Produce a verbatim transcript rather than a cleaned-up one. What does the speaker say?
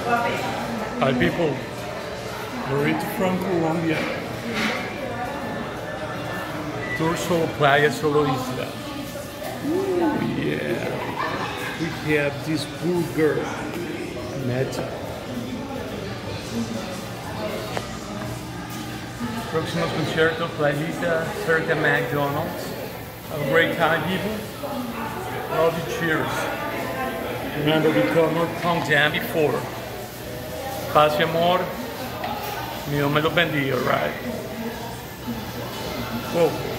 Hi people, Burrito from Colombia. Tour solo Playa Solo Isla. Oh yeah, we have this burger. Magic. Próximos conciertos, Playita, cerca McDonald's. Have a great time, people. Love you, cheers. Remember, we covered Punk Jam before. Paz y amor, Dios me lo bendiga, right? Whoa.